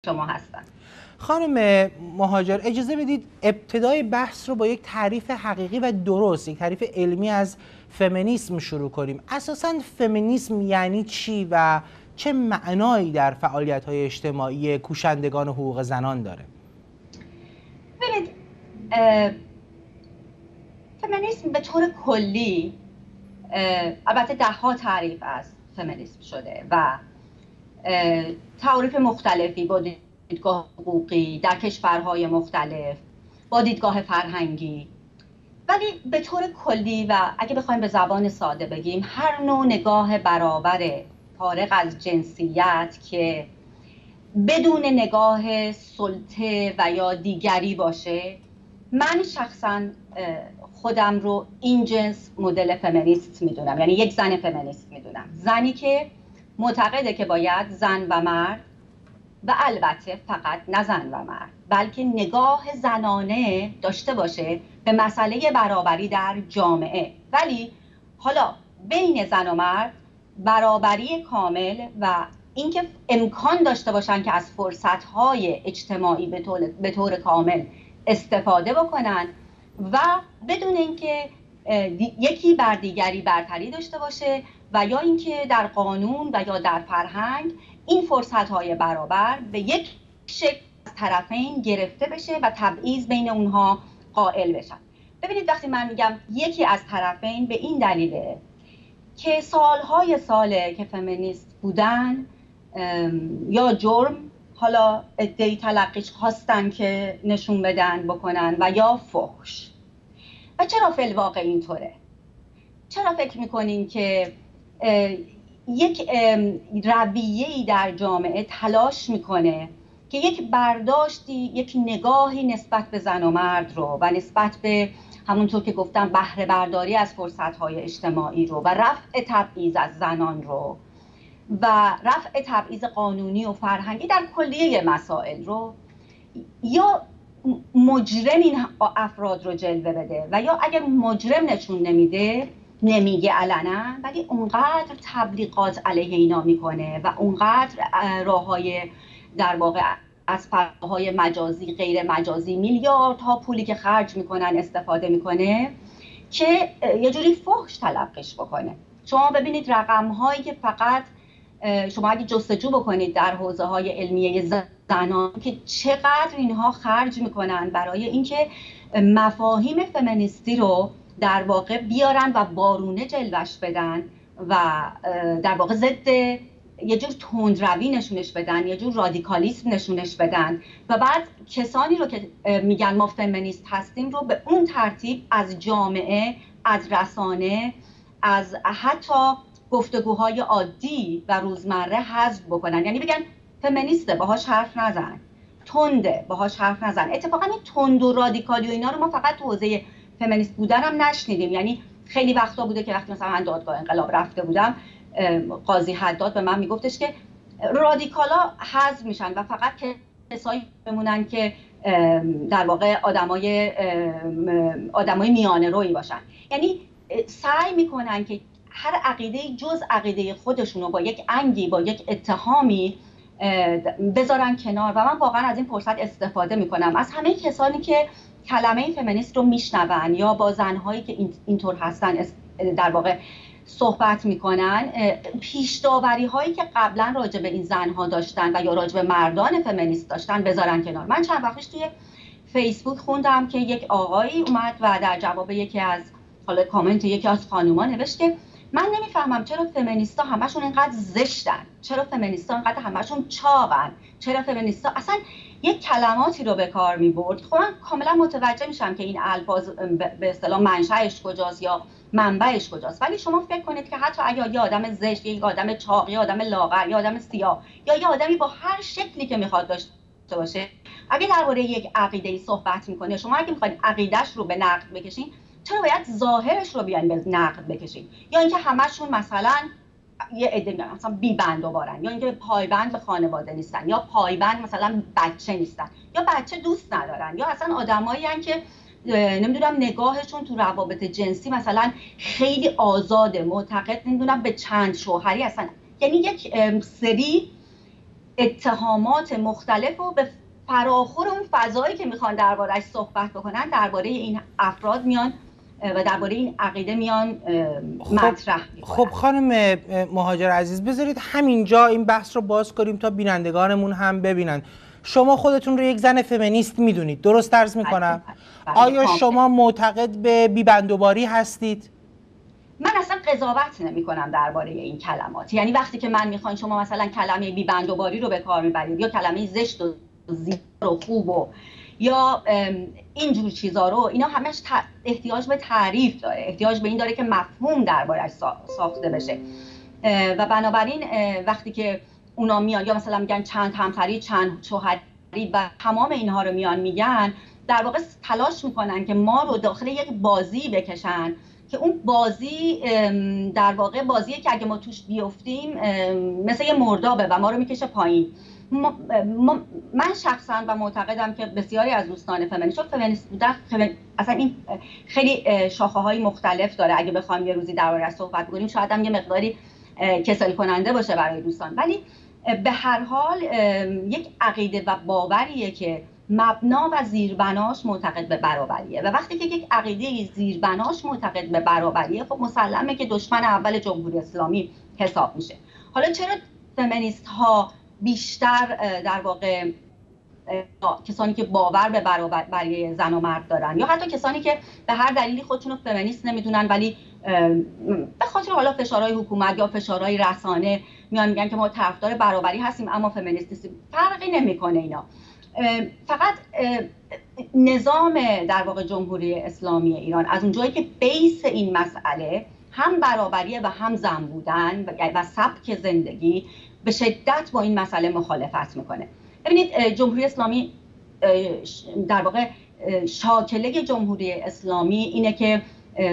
شما هستن. خانم مهاجر، اجازه بدید ابتدای بحث رو با یک تعریف حقیقی و درست، یک تعریف علمی از فمینیسم شروع کنیم. اساساً فمینیسم یعنی چی و چه معنایی در فعالیت‌های اجتماعی کوشندگان حقوق زنان داره؟ ببینید، فمینیسم به طور کلی البته ده‌ها تعریف از فمینیسم شده و تعریف مختلفی با دیدگاه حقوقی در کشورهای مختلف، با دیدگاه فرهنگی، ولی به طور کلی و اگه بخوایم به زبان ساده بگیم، هر نوع نگاه برابر فارغ از جنسیت که بدون نگاه سلطه و یا دیگری باشه، من شخصا خودم رو این جنس مدل فمینیست میدونم، یعنی یک زن فمینیست میدونم، زنی که معتقده که باید زن و مرد و البته فقط نه زن و مرد بلکه نگاه زنانه داشته باشه به مسئله برابری در جامعه، ولی حالا بین زن و مرد برابری کامل و اینکه امکان داشته باشن که از فرصت‌های اجتماعی به طور کامل استفاده بکنن و بدون اینکه یکی بر دیگری برتری داشته باشه و یا اینکه در قانون و یا در فرهنگ این فرصت‌های برابر به یک شکل از طرفین گرفته بشه و تبعیض بین اونها قائل بشن. ببینید، وقتی من میگم یکی از طرفین، به این دلیله که سالهای ساله که فمینیست بودن یا جرم، حالا ادعای تلقیش خواستن که نشون بدن بکنن، و یا فحش. و چرا فی الواقع اینطوره؟ چرا فکر میکنین که یک رویه‌ای در جامعه تلاش میکنه که یک برداشتی، یک نگاهی نسبت به زن و مرد رو و نسبت به همونطور که گفتم بهره برداری از فرصت‌های اجتماعی رو و رفع تبعیض از زنان رو و رفع تبعیض قانونی و فرهنگی در کلیه مسائل رو، یا مجرم این افراد رو جلوه بده و یا اگر مجرم نشون نمیده، نمیگه علنا، ولی اونقدر تبلیغات علیه اینا میکنه و اونقدر راههای در واقع از فضاهای مجازی غیر مجازی میلیاردها پولی که خرج میکنن استفاده میکنه که یه جوری فحش تلقیش بکنه. شما ببینید رقم‌هایی که فقط شما اگه جستجو بکنید در حوزه‌های علمیه زنان که چقدر اینها خرج میکنن برای اینکه مفاهیم فمینیستی رو در واقع بیارن و بارونه جلوش بدن و در واقع ضد یه جور تندروی نشونش بدن، یه جور رادیکالیسم نشونش بدن و بعد کسانی رو که میگن ما فمینیست هستیم رو به اون ترتیب از جامعه، از رسانه، از حتی گفتگوهای عادی و روزمره حذف بکنن. یعنی بگن فمینیسته، باهاش حرف نزن، تنده، باهاش حرف نزن. اتفاقا این تند و رادیکالی و اینا رو ما فقط تو حوزه فمینیست بودن هم نشنیدیم. یعنی خیلی وقتا بوده که وقتی مثلا من دادگاه انقلاب رفته بودم، قاضی حداد به من میگفتش که رادیکالا حذف میشن و فقط کسایی بمونن که در واقع آدمای میانه رویی باشن. یعنی سعی میکنن که هر عقیده جز عقیده خودشونو با یک انگی، با یک اتهامی بذارن کنار و من واقعا از این فرصت استفاده میکنم از همه کسانی که کلمه فمینیست رو میشنون یا با زنهایی که اینطور هستن در واقع صحبت میکنن، پیش داوری هایی که قبلا راجع به این زنها داشتن و یا راجع به مردان فمینیست داشتن بذارن کنار. من چند وقتش توی فیسبوک خوندم که یک آقایی اومد و در جواب یکی از حالا کامنت یکی از خانوما نوشت که من نمیفهمم چرا فمینیستا همشون اینقدر زشتن، چرا فمینیستا اینقدر همشون چاقن، چرا فمینیستا اصلا یک کلماتی رو به کار میبرد. خب من کاملا متوجه میشم که این الفاظ به اصطلاح منشأش کجاست یا منبعش کجاست، ولی شما فکر کنید که حتی اگه یه آدم زشت، یه آدم چاق، یه آدم لاغر، یه آدم سیاه یا یه آدمی با هر شکلی که میخواد داشته باشه، اگه درباره یک عقیده‌ای صحبت میکنه، شما اگه میخواید عقیده‌اش رو به نقد بکشین، چرا باید ظاهرش رو بیان به نقد بکشین؟ یا اینکه همشون مثلا یه عده میگن مثلا بی بند و بارن، یا اینکه پایبند به خانواده نیستن، یا پایبند مثلا بچه نیستن، یا بچه دوست ندارن، یا اصلا آدمایی هستن که نمیدونم نگاهشون تو روابط جنسی مثلا خیلی آزاده، معتقد نمیدونم به چند شوهری هستن. یعنی یک سری اتهامات مختلف رو به فراخور اون فضایی که میخوان درباره‌اش صحبت بکنن درباره این افراد میان و درباره این عقیده میان مطرح میکنن. خب خانم مهاجر عزیز، بذارید همینجا این بحث رو باز کنیم تا بینندگانمون هم ببینن. شما خودتون رو یک زن فمینیست میدونید، درست عرض میکنم؟ آیا شما معتقد به بیبندوباری هستید؟ من اصلا قضاوت نمی کنم درباره این کلمات. یعنی وقتی که من میخوان شما مثلا کلمه بیبندوباری رو به کار میبرید یا کلمه زشت و زیبا و خوب و یا اینجور چیزا رو، اینا همش احتیاج به تعریف داره، احتیاج به این داره که مفهوم دربارش ساخته بشه و بنابراین وقتی که اونا میان یا مثلا میگن چند همسری، چند شوهری و تمام اینها رو میان میگن، در واقع تلاش میکنن که ما رو داخل یک بازی بکشن که اون بازی در واقع بازیه که اگه ما توش بیفتیم مثل یه مردابه و ما رو میکشه پایین. من شخصا و معتقدم که بسیاری از دوستان فمینیست بودن، اصلا این خیلی شاخه های مختلف داره. اگه بخوایم یه روزی درباره‌اش صحبت کنیم شاید هم یه مقداری کسل کننده باشه برای دوستان، ولی به هر حال یک عقیده و باوریه که مبنا و زیربناش معتقد به برابریه و وقتی که یک عقیده زیربناش معتقد به برابریه، خب مسلمه که دشمن اول جمهوری اسلامی حساب میشه. حالا چرا فمینیست ها بیشتر در واقع کسانی که باور به برابری زن و مرد دارن یا حتی کسانی که به هر دلیلی خودشون رو فمینیست نمیدونن ولی به خاطر حالا فشارهای حکومت یا فشارهای رسانه میان میگن که ما طرفدار برابری هستیم اما فمینیست نیستیم، فرقی نمیکنه اینا. فقط نظام در واقع جمهوری اسلامی ایران از اونجایی که بیس این مسئله هم برابریه و هم زن بودن و سبک زندگی، به شدت با این مسئله مخالفت میکنه. ببینید جمهوری اسلامی در واقع شاکله جمهوری اسلامی اینه که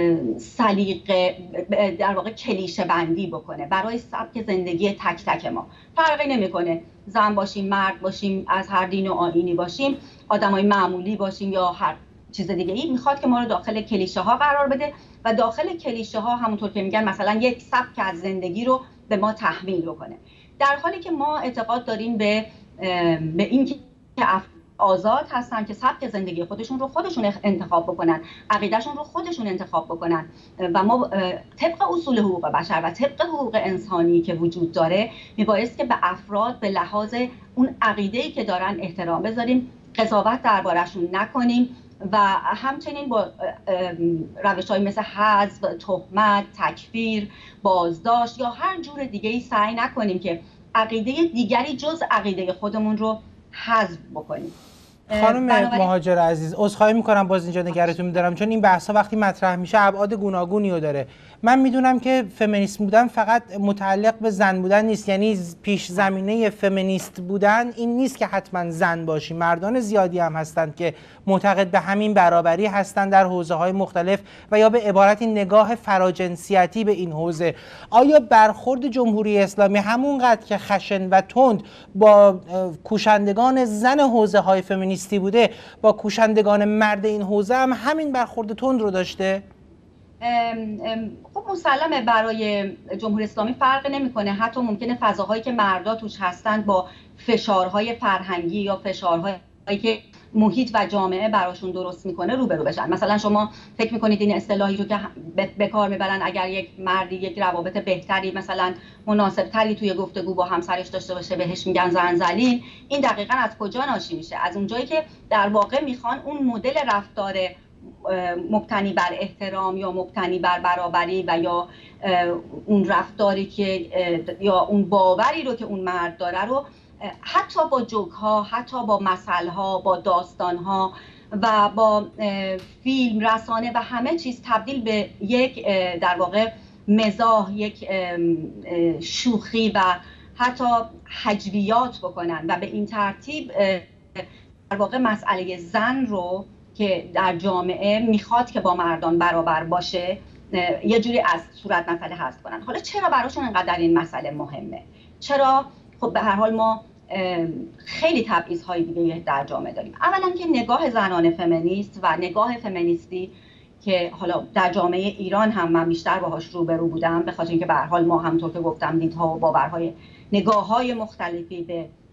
سلیقه در واقع کلیشه بندی بکنه برای سبک زندگی تک تک ما. فرقی نمیکنه زن باشیم، مرد باشیم، از هر دین و آیینی باشیم، آدمای معمولی باشیم یا هر چیز دیگه ای، میخواد که ما رو داخل کلیشه ها قرار بده و داخل کلیشه ها همونطور که میگن مثلا یک سبک از زندگی رو به ما تحمیل بکنه، در حالی که ما اعتقاد داریم به این که آزاد هستن که سبک زندگی خودشون رو خودشون انتخاب بکنن، عقیدهشون رو خودشون انتخاب بکنن و ما طبق اصول حقوق بشر و طبق حقوق انسانی که وجود داره میبایست که به افراد به لحاظ اون عقیده‌ای که دارن احترام بذاریم، قضاوت درباره‌شون نکنیم و همچنین با روش‌های مثل حذف، تهمت، تکفیر، بازداشت یا هر جور دیگه‌ای سعی نکنیم که عقیده دیگری جز عقیده خودمون رو حذف بکنیم. خانم مهاجر عزیز، عذرخواهی میکنم باز اینجا نگرتون میدارم چون این بحثا وقتی مطرح میشه ابعاد گوناگونی رو داره. من میدونم که فمینیست بودن فقط متعلق به زن بودن نیست، یعنی پیش زمینه فمینیست بودن این نیست که حتما زن باشی، مردان زیادی هم هستند که معتقد به همین برابری هستند در حوزه‌های مختلف و یا به عبارتی نگاه فراجنسیتی به این حوزه. آیا برخورد جمهوری اسلامی همونقدر که خشن و تند با کوشندگان زن حوزه‌های فمینیستی بوده، با کوشندگان مرد این حوزه هم همین برخورد تند رو داشته؟ خب مسلمه برای جمهوری اسلامی فرق نمیکنه، حتی ممکنه فضاهایی که مردا توش هستند با فشارهای فرهنگی یا فشارهایی که محیط و جامعه براشون درست میکنه روبرو بشن. مثلا شما فکر میکنید این اصطلاحی رو که به کار میبرن اگر یک مردی یک روابط بهتری مثلا مناسب تری توی گفتگو با همسرش داشته باشه بهش میگن زن ذلیل، این دقیقاً از کجا ناشی میشه؟ از اونجایی که در واقع میخوان اون مدل رفتار مبتنی بر احترام یا مبتنی بر برابری و یا اون رفتاری که یا اون باوری رو که اون مرد داره رو حتی با جوک ها، حتی با مثل ها، با داستان ها و با فیلم، رسانه و همه چیز تبدیل به یک در واقع مزاح، یک شوخی و حتی هجویات بکنن و به این ترتیب در واقع مسئله زن رو که در جامعه میخواد که با مردان برابر باشه یه جوری از صورت مسئله حذف کنن. حالا چرا براشون انقدر این مسئله مهمه؟ چرا؟ خب به هر حال ما خیلی تبعیض‌های دیگه در جامعه داریم. اولا که نگاه زنان فمینیست و نگاه فمینیستی که حالا در جامعه ایران هم من بیشتر باهاش روبرو بودم، به خاطر اینکه به هر حال ما همونطور که گفتم دیدها و باورهای نگاه‌های مختلفی به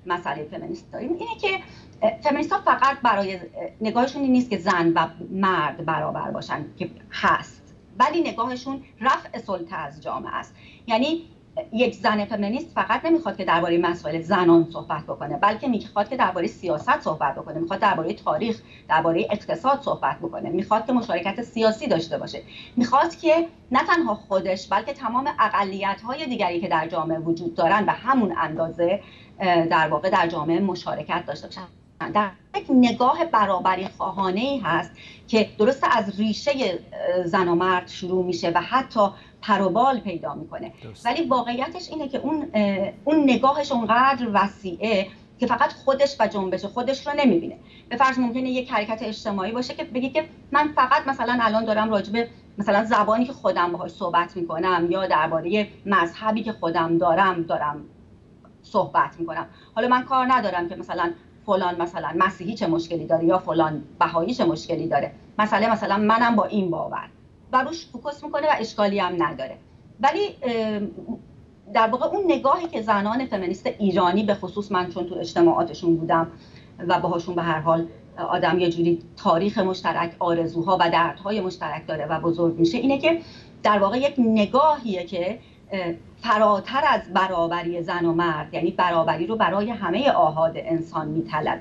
مسئله فمینیست داریم اینه که فمینیست ها فقط برای نگاهشون این نیست که زن و مرد برابر باشن که هست، ولی نگاهشون رفع سلطه از جامعه است. یعنی یک زن فمینیست فقط نمیخواد که درباره مسائل زنان صحبت بکنه، بلکه میخواد که درباره سیاست صحبت بکنه، میخواد درباره تاریخ، درباره اقتصاد صحبت بکنه، میخواد که مشارکت سیاسی داشته باشه، میخواد که نه تنها خودش بلکه تمام اقلیت‌های دیگری که در جامعه وجود دارن به همون اندازه در واقع در جامعه مشارکت داشته باشن. در یک نگاه برابری خواهانه‌ای هست که درست از ریشه زن و مرد شروع میشه و حتی پروبال پیدا میکنه، ولی واقعیتش اینه که اون نگاهش اونقدر وسیعه که فقط خودش و جنبش خودش رو نمیبینه. به فرض ممکنه یک حرکت اجتماعی باشه که بگه که من فقط مثلا الان دارم راجب مثلا زبانی که خودم باهاش صحبت میکنم یا درباره مذهبی که خودم دارم صحبت میکنم. حالا من کار ندارم که مثلا فلان مثلا مسیحی چه مشکلی داره یا فلان بهایی چه مشکلی داره، مثلا منم با این باور و روش فوکوس میکنه و اشکالی هم نداره. ولی در واقع اون نگاهی که زنان فمینیست ایرانی به خصوص، من چون تو اجتماعاتشون بودم و باهاشون به هر حال آدم یه جوری تاریخ مشترک، آرزوها و دردهای مشترک داره و بزرگ میشه، اینه که در واقع یک نگاهیه که فراتر از برابری زن و مرد، یعنی برابری رو برای همه آحاد انسان میطلبه.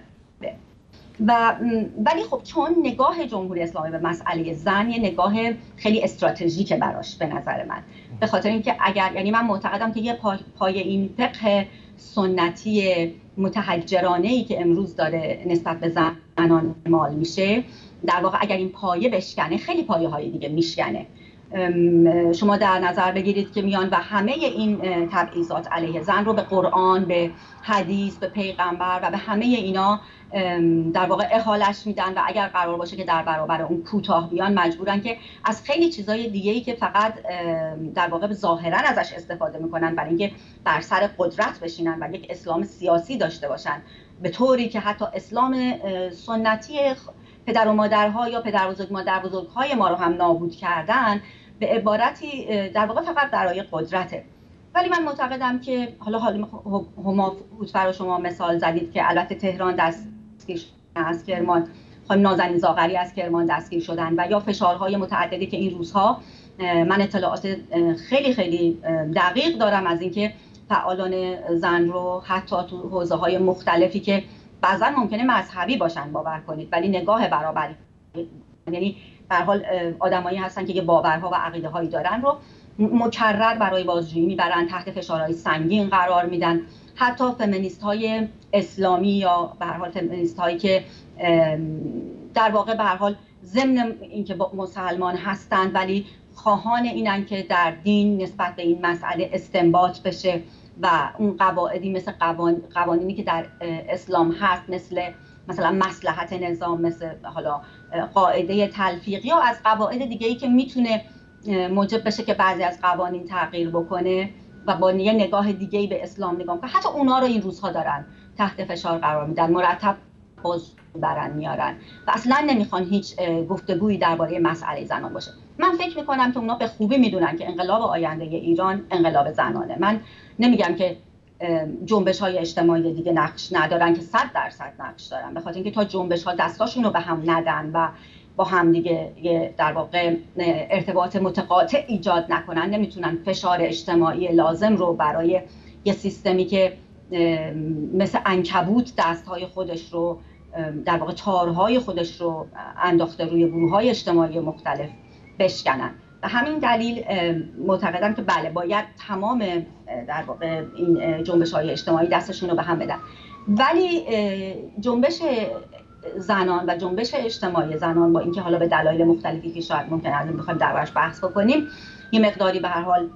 ولی خب چون نگاه جمهوری اسلامی به مسئله زن یه نگاه خیلی استراتژیکه براش به نظر من، به خاطر اینکه یعنی من معتقدم که یه پای این فقه سنتی متحجرانه‌ای که امروز داره نسبت به زنان اعمال میشه، در واقع اگر این پایه بشکنه خیلی پایه های دیگه میشکنه. شما در نظر بگیرید که میان و همه این تبعیضات علیه زن رو به قرآن، به حدیث، به پیغمبر و به همه اینا در واقع احالش میدن و اگر قرار باشه که در برابر اون کوتاه بیان، مجبورن که از خیلی چیزای دیگه‌ای که فقط در واقع ظاهرا ازش استفاده میکنن برای اینکه بر سر قدرت بشینن و یک اسلام سیاسی داشته باشن، به طوری که حتی اسلام سنتی پدر و مادرها یا پدر بزرگ مادر بزرگهای ما رو هم نابود کردن، به عبارتی در واقع فقط برای قدرته. ولی من معتقدم که حالا هما هوتفر رو شما مثال زدید که البته تهران دستگیر از کرمان، خانم نازنین زاغری از کرمان دستگیر شدن و یا فشارهای متعددی که این روزها من اطلاعات خیلی خیلی دقیق دارم از اینکه فعالان زن رو حتی تو حوزه‌های مختلفی که بعضا ممکنه مذهبی باشن باور کنید، ولی نگاه برابری، یعنی به هر حال آدمایی هستن که یه باورها و عقیده‌هایی دارن رو مکرر برای بازجویی میبرن، تحت فشارهای سنگین قرار میدن. حتی فمینیست‌های اسلامی یا به هر حال فمینیست‌هایی که در واقع به هر حال ضمن اینکه مسلمان هستند ولی خواهان اینن که در دین نسبت به این مسئله استنباط بشه و اون قواعدی مثل قوانینی که در اسلام هست، مثلا مصلحت نظام، مثل حالا قاعده تلفیق یا از قواعد دیگه‌ای که میتونه موجب بشه که بعضی از قوانین تغییر بکنه و با یه نگاه دیگه‌ای به اسلام نگاه کنه، حتی اونا رو این روزها دارن تحت فشار قرار میدن، مرتب باز برن میارن و اصلا نمیخوان هیچ گفتگویی درباره مسئله زنان باشه. من فکر میکنم که اونا به خوبی میدونن که انقلاب آینده ایران انقلاب زنانه. من نمیگم که جنبش‌های اجتماعی دیگه نقش ندارن، که 100% نقش دارن، به خاطر اینکه تا جنبش‌ها دستاشون رو به هم ندن و با هم دیگه در واقع ارتباط متقاطع ایجاد نکنن، نمیتونن فشار اجتماعی لازم رو برای یه سیستمی که مثل عنکبوت دست‌های خودش رو در واقع تارهای خودش رو انداخته روی گروه‌های اجتماعی مختلف بشکنن. و همین دلیل معتقدم که بله باید تمام در واقع این جنبش‌های اجتماعی دستشون رو به هم بدن، ولی جنبش زنان و جنبش اجتماعی زنان با اینکه حالا به دلایل مختلفی که شاید ممکنه الان بخوایم دربارش بحث بکنیم یه مقداری به هر حال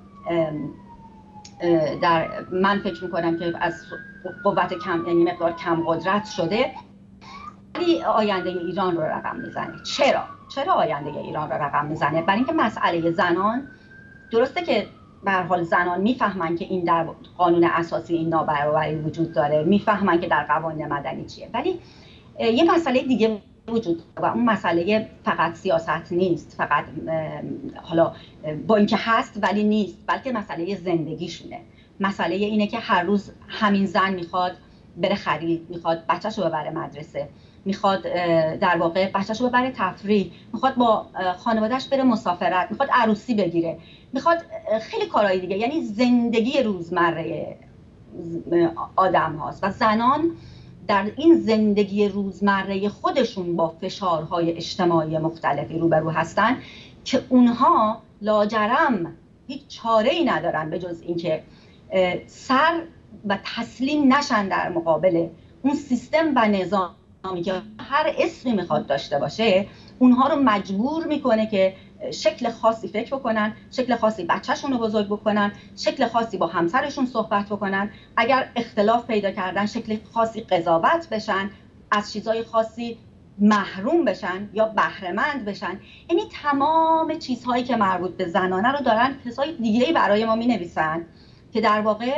من فکر می‌کنم که از قوت کم، یعنی مقدار کم قدرت شده، ولی آینده ایران رو رقم میزنه. چرا آینده ایران رو رقم میزنه؟ برای اینکه مسئله زنان، درسته که به هر حال زنان میفهمن که این در قانون اساسی این نابرابری وجود داره، میفهمن که در قوانین مدنی چیه، ولی یه مسئله دیگه وجود داره و اون مسئله فقط سیاست نیست، فقط حالا با اینکه هست ولی نیست، بلکه مسئله زندگیشونه. مسئله اینه که هر روز همین زن میخواد بره خرید، میخواد بچه‌شو ببره مدرسه، میخواد در واقع بچه‌شو ببره تفریح، میخواد با خانواده‌اش بره مسافرت، میخواد عروسی بگیره، میخواد خیلی کارهای دیگه. یعنی زندگی روزمره آدم هاست و زنان در این زندگی روزمره خودشون با فشارهای اجتماعی مختلفی روبرو هستن که اونها لاجرم هیچ چاره‌ای ندارن به جز اینکه سر و تسلیم نشن در مقابل اون سیستم و نظامی که هر اسمی میخواد داشته باشه، اونها رو مجبور میکنه که شکل خاصی فکر بکنن، شکل خاصی بچه‌شون رو بزرگ بکنن، شکل خاصی با همسرشون صحبت بکنن، اگر اختلاف پیدا کردن شکل خاصی قضاوت بشن، از چیزای خاصی محروم بشن یا بهره‌مند بشن. یعنی تمام چیزهایی که مربوط به زنانه رو دارن کسای دیگه‌ای برای ما می‌نویسن که در واقع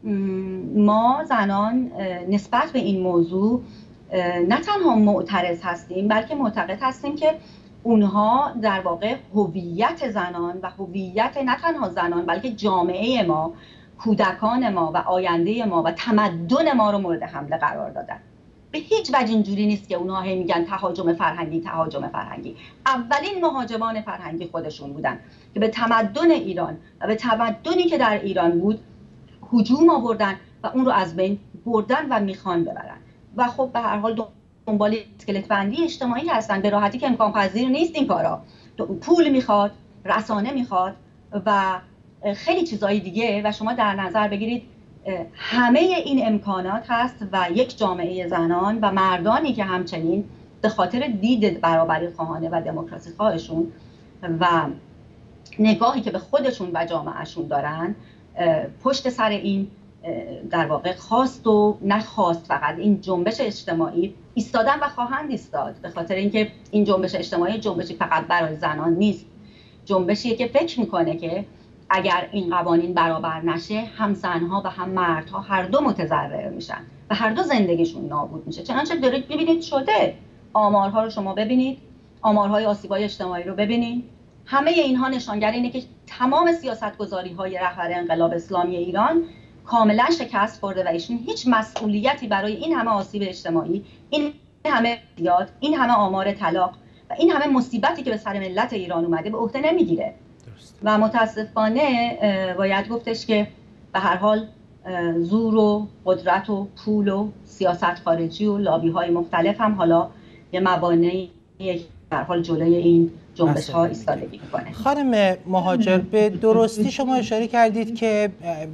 ما زنان نسبت به این موضوع نه تنها معترض هستیم بلکه معتقد هستیم که اونها در واقع هویت زنان و هویت نه تنها زنان بلکه جامعه ما، کودکان ما و آینده ما و تمدن ما رو مورد حمله قرار دادن. به هیچ وجه اینجوری نیست که اونها هی میگن تهاجم فرهنگی تهاجم فرهنگی. اولین مهاجمان فرهنگی خودشون بودن که به تمدن ایران و به تمدنی که در ایران بود هجوم آوردن و اون رو از بین بردن و میخوان ببرن. و خب به هر حال دنبال اسکلت بندی اجتماعی هستن، به راحتی که امکان پذیر نیست این کارا. پول میخواد، رسانه میخواد و خیلی چیزهای دیگه. و شما در نظر بگیرید همه این امکانات هست و یک جامعه زنان و مردانی که همچنین به خاطر دید برابری خواهانه و دموکراسی خواهشون و نگاهی که به خودشون و جامعهشون دارن پشت سر این در واقع خواست و نخواست فقط این جنبش اجتماعی ایستادن و خواهند ایستاد. به خاطر اینکه این جنبش اجتماعی جنبشی فقط برای زنان نیست، جنبشیه که فکر میکنه که اگر این قوانین برابر نشه هم زنها و هم مردها هر دو متضرر میشن و هر دو زندگیشون نابود میشه. چنانچه دارید ببینید شده، آمارها رو شما ببینید، آمارهای آسیب‌های اجتماعی رو ببینید، همه اینها نشانگر اینه که تمام سیاست‌گذاری‌های رهبر انقلاب اسلامی ایران کاملا شکست خورده و ایشون هیچ مسئولیتی برای این همه آسیب اجتماعی، این همه زیاد، این همه آمار طلاق و این همه مصیبتی که به سر ملت ایران اومده به عهده نمیگیره. و متاسفانه باید گفتش که به هر حال زور و قدرت و پول و سیاست خارجی و لابی‌های مختلف هم حالا یه موانعی به هر حال جلوی این جنبش ها ایستادگی میکنه. خانم مهاجر، به درستی شما اشاره کردید که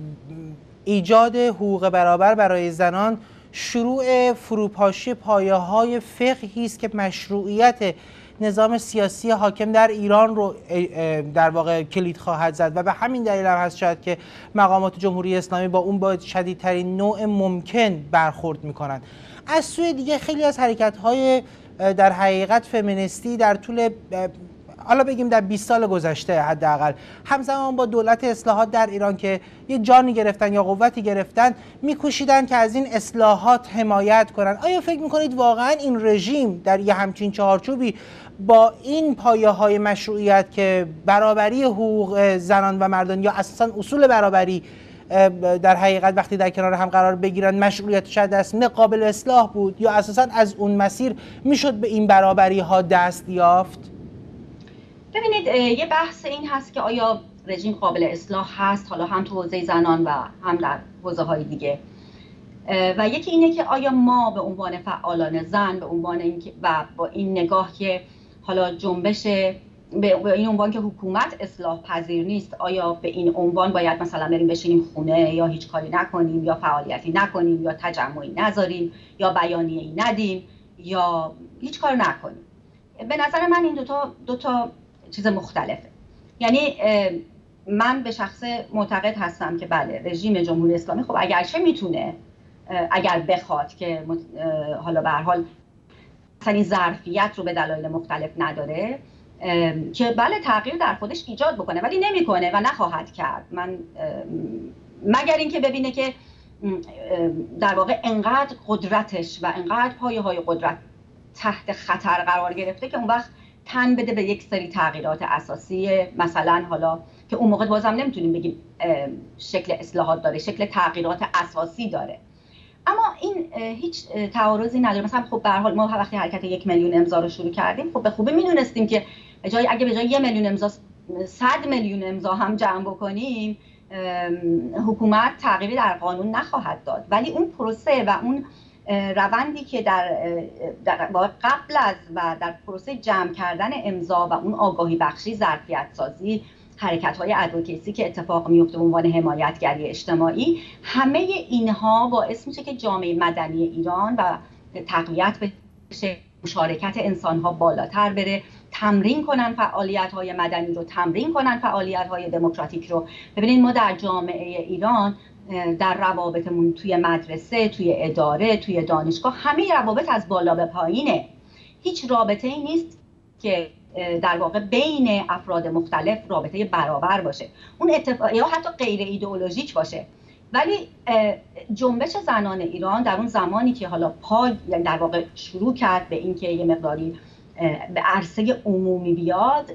ایجاد حقوق برابر برای زنان شروع فروپاشی پایه‌های فقهی است که مشروعیت نظام سیاسی حاکم در ایران رو در واقع کلید خواهد زد و به همین دلیل هم هست شاید که مقامات جمهوری اسلامی با اون با شدیدترین نوع ممکن برخورد میکنن. از سوی دیگه خیلی از حرکت‌های در حقیقت فمینیستی در طول حالا بگیم در 20 سال گذشته حداقل همزمان با دولت اصلاحات در ایران که یه جانی گرفتن یا قوتی گرفتن میکوشیدن که از این اصلاحات حمایت کنن. آیا فکر میکنید واقعا این رژیم در یه همچین چارچوبی با این پایه‌های مشروعیت که برابری حقوق زنان و مردان یا اساساً اصول برابری در حقیقت وقتی در کنار هم قرار بگیرن مشروعیتش از دست میده قابل اصلاح بود یا اساساً از اون مسیر میشد به این برابری ها دست یافت؟ ببینید یه بحث این هست که آیا رژیم قابل اصلاح هست، حالا هم تو حوزه زنان و هم در حوزه های دیگه، و یکی اینه که آیا ما به عنوان فعالان زن به عنوان اینکه و با این نگاه که حالا جنبش به این عنوان که حکومت اصلاح پذیر نیست، آیا به این عنوان باید مثلا بریم بشینیم خونه یا هیچ کاری نکنیم یا فعالیتی نکنیم یا تجمعی نذاریم یا بیانیه‌ای ندیم یا هیچ کار نکنیم؟ به نظر من این دو تا چیز مختلفه. یعنی من به شخص معتقد هستم که بله رژیم جمهوری اسلامی خب اگرچه میتونه اگر بخواد که حالا به هر حال اصلا این ظرفیت رو به دلایل مختلف نداره که بله تغییر در خودش ایجاد بکنه، ولی نمیکنه و نخواهد کرد. من مگر اینکه ببینه که در واقع انقدر قدرتش و انقدر پایه‌های قدرت تحت خطر قرار گرفته که اون وقت تن بده به یک سری تغییرات اساسی، مثلا حالا که اون موقع بازم نمیتونیم بگیم شکل اصلاحات داره، شکل تغییرات اساسی داره. اما این هیچ تعارضی نداره. مثلا خب به هر حال ما وقتی حرکت 1 میلیون امضا رو شروع کردیم، خب به خوبی میدونستیم که اگه به جای 1 میلیون امضا 100 میلیون امضا هم جمع بکنیم، حکومت تغییری در قانون نخواهد داد. ولی اون پروسه و اون روندی که در قبل از و در پروسه جمع کردن امضا و اون آگاهی بخشی، ظرفیت سازی، حرکت‌های ادوکیسی که اتفاق میفته به عنوان حمایتگری اجتماعی، همه اینها باعث میشه که جامعه مدنی ایران و تقویت بشه، مشارکت انسان‌ها بالاتر بره، تمرین کنن فعالیت‌های مدنی رو، تمرین کنن فعالیت‌های دموکراتیک رو. ببینید ما در جامعه ایران در روابطمون توی مدرسه، توی اداره، توی دانشگاه، همه روابط از بالا به پایینه. هیچ رابطه‌ای نیست که در واقع بین افراد مختلف رابطه برابر باشه، اون یا حتی غیر ایدئولوژیک باشه. ولی جنبش زنان ایران در اون زمانی که حالا یعنی در واقع شروع کرد به اینکه یه مقداری به عرصه عمومی بیاد،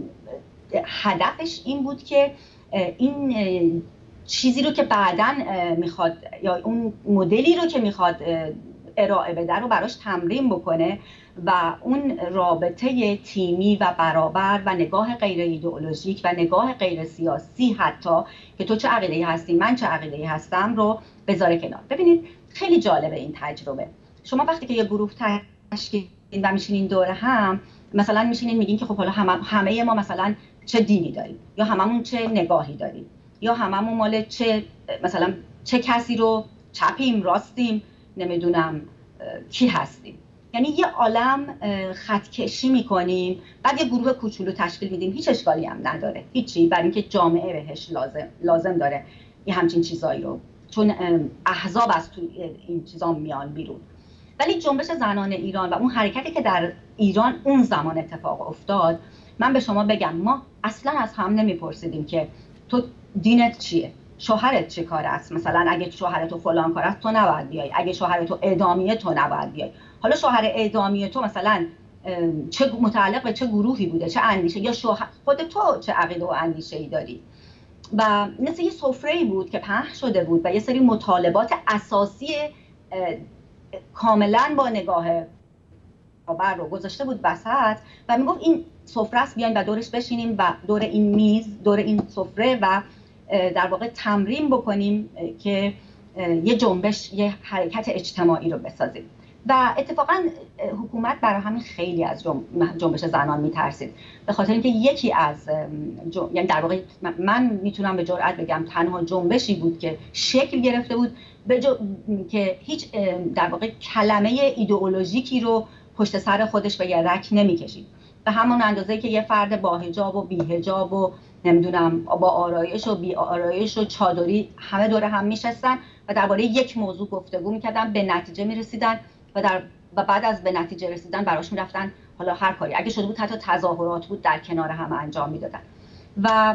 هدفش این بود که این چیزی رو که بعداً میخواد یا اون مدلی رو که میخواد ارائه بده رو براش تمرین بکنه و اون رابطه تیمی و برابر و نگاه غیر ایدئولوژیک و نگاه غیر سیاسی، حتی که تو چه عقیده‌ای هستی من چه عقیده‌ای هستم، رو بذاره کنار. ببینید خیلی جالبه این تجربه. شما وقتی که یه گروه تشکیل و میشینین دور هم، مثلا میشینین میگین که خب حالا همه ما مثلا چه دینی داریم، یا هممون چه نگاهی داریم، یا هممون مال چه کسی رو چپیم راستیم، نمیدونم کی هستیم. یعنی یه عالم خط کشی میکنیم، بعد یه گروه کوچولو تشکیل میدیم، هیچ اشکالی هم نداره، هیچی، برای اینکه جامعه بهش لازم داره یه همچین چیزایی رو، چون احزاب از تو این چیزا میان بیرون. ولی جنبش زنان ایران و اون حرکتی که در ایران اون زمان اتفاق افتاد، من به شما بگم ما اصلا از هم نمیپرسیدیم که تو دینت چیه، شوهرت چه کار است، مثلا اگه شوهرت فلان کار است تو نباید بیای، اگه شوهرت اعدامیه تو نباید بیای. حالا شوهر اعدامیه تو مثلا چه متعلق به چه گروهی بوده، چه اندیشه، یا خود تو چه عقیده و اندیشه‌ای داری. و مثل یه سفره‌ای بود که پهن شده بود و یه سری مطالبات اساسی کاملا با نگاه برابر رو گذاشته بود وسط و میگفت این سفره است، بیاین و دورش بشینیم و دور این میز، دور این سفره و در واقع تمرین بکنیم که یه جنبش، یه حرکت اجتماعی رو بسازیم. و اتفاقا حکومت برای همین خیلی از جنبش زنان میترسید، به خاطر اینکه یکی از یعنی در واقع من میتونم به جرئت بگم تنها جنبشی بود که شکل گرفته بود که هیچ در واقع کلمه ایدئولوژیکی رو پشت سر خودش به یه رک نمیکشید. به همون اندازه که یه فرد با حجاب و بی حجاب و نمیدونم با آرایش و بی آرایش و چادری همه دور هم میشستن و درباره یک موضوع گفتگو میکردن، به نتیجه میرسیدن و بعد از به نتیجه رسیدن براش میرفتن حالا هر کاری اگه شده بود، حتی تظاهرات بود، در کنار هم انجام میدادن. و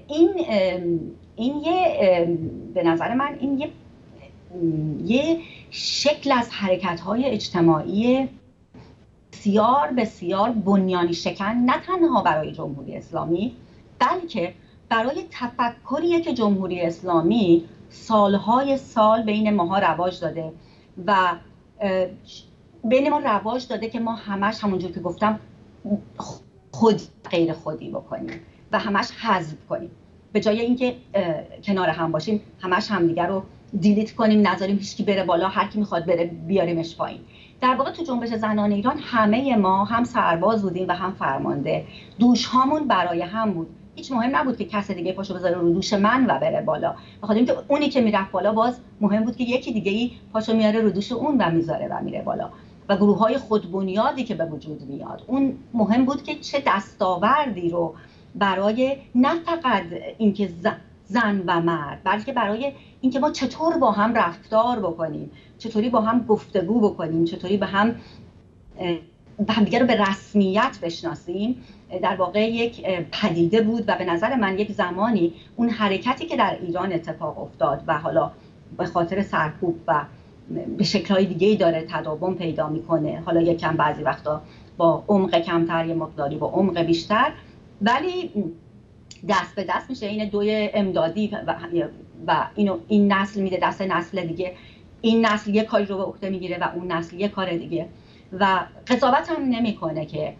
این به نظر من این یه شکل از حرکت‌های اجتماعی بسیار بسیار بنیانی شکن، نه تنها برای جمهوری اسلامی بلکه برای تفکریه که جمهوری اسلامی سالهای سال بین ماها رواج داده و بین ما رواج داده که ما همش همونجور که گفتم خود غیر خودی بکنیم و همش حذف کنیم، به جای اینکه کنار هم باشیم همش همدیگر رو دیلیت کنیم، نذاریم هیچکی بره بالا، هر کی میخواد بره بیاریمش پایین. در واقع تو جنبش زنان ایران همه ما هم سرباز بودیم و هم فرمانده، دوش هامون برای هم بود، هیچ مهم نبود که کس دیگه پاشو بذاره رو دوش من و بره بالا، بخاطر اینکه اونی که میرفت بالا باز مهم بود که یکی دیگه‌ای پاشو میاره رو دوش اون و میذاره و میره بالا. و گروه‌های خودبنیادی که به وجود میاد، اون مهم بود که چه دستاوردی رو برای نه فقط اینکه زن و مرد، بلکه برای اینکه ما چطور با هم رفتار بکنیم، چطوری با هم گفتگو بکنیم، چطوری به هم دیگر رو به رسمیت بشناسیم، در واقع یک پدیده بود. و به نظر من یک زمانی اون حرکتی که در ایران اتفاق افتاد و حالا به خاطر سرکوب و به شکل‌های دیگه‌ای داره تداوم پیدا میکنه، حالا یکم بعضی وقتا با عمق کمتر، یه مقداری با عمق بیشتر، ولی دست به دست میشه. این دوی امدادی و این نسل میده دست نسل دیگه. این نسل یک کاری رو به عهده میگیره و اون نسل یک کار دیگه و قضاوت هم نمیکنه که